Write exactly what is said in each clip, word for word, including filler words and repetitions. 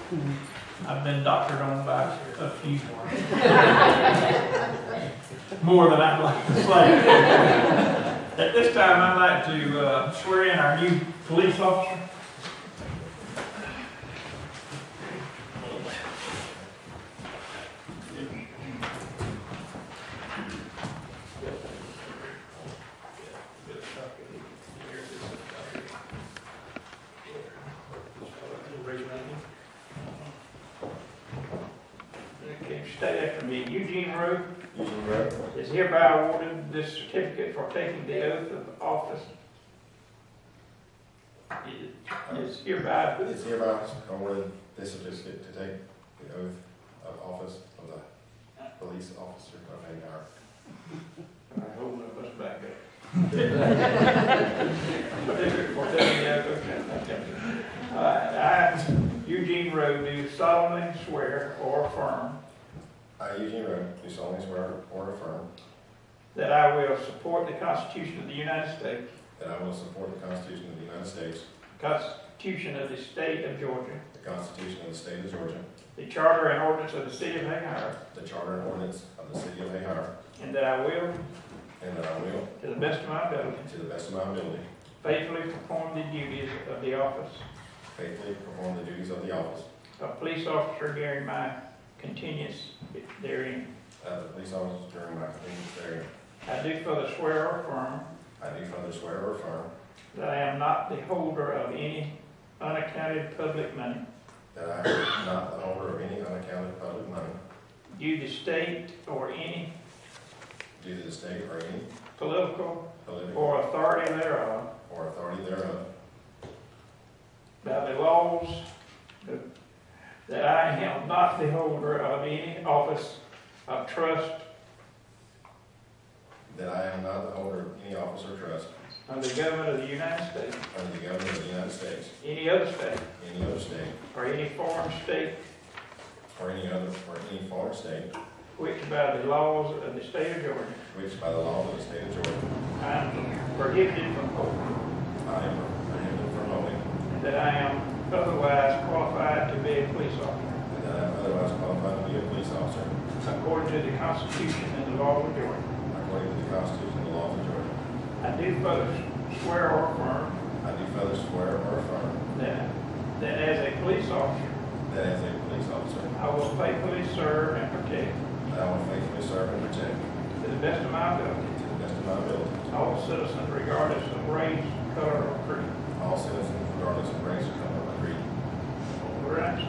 I've been doctored on by a few more than I'd like to say. At this time, I'd like to uh, swear in our new police officer. State after me. Eugene Rowe Eugene Rowe is hereby awarded this certificate for taking the oath of office. It is hereby. is hereby awarded this certificate to take the oath of office of the police officer of Hagar. I hold up, let's back up. uh, I, Eugene Rowe, do solemnly swear or affirm I, Eugene Rowe, do solemnly swear or affirm that I will support the Constitution of the United States, that I will support the Constitution of the United States, the Constitution of the State of Georgia, the Constitution of the State of Georgia, the Charter and Ordinance of the City of Hagar, the Charter and Ordinance of the City of Hagar, and that I will, and that I will, to the best of my ability, to the best of my ability, faithfully perform the duties of the office faithfully perform the duties of the office of police officer during my continuance therein. of the police officer during my continuance therein. I do further swear or affirm I do further swear or affirm that I am not the holder of any unaccounted public money that I am not the holder of any unaccounted public money due to state or any due to the state or any political political or authority thereof, or authority thereof, by the laws that I am not the holder of any office of trust that I am not the holder of any office or trust under the government of the United States, under the government of the United States, any other state, any other state, or any foreign state, or any other, or any foreign state, which by the laws of the state of Georgia, which by the laws of the state of Georgia, I am prohibited from holding, I am prohibited from holding, and that I am otherwise qualified to be a police officer, and that I am otherwise qualified to be a police officer, according to the Constitution and the laws of Georgia. according to the Constitution and the laws of Georgia. I do further swear or affirm I do further swear or affirm that, that as a police officer, that as a police officer, I will faithfully serve and protect, that I will faithfully serve and protect, to the best of my ability, to the best of my ability, all citizens regardless of race, color, or creed. all citizens regardless of race, color, or creed. Congrats.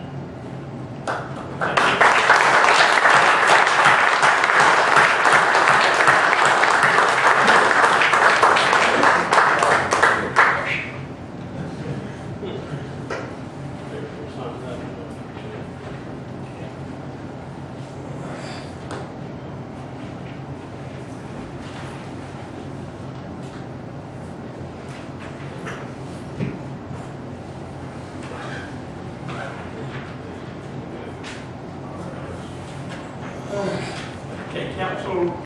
Okay, council.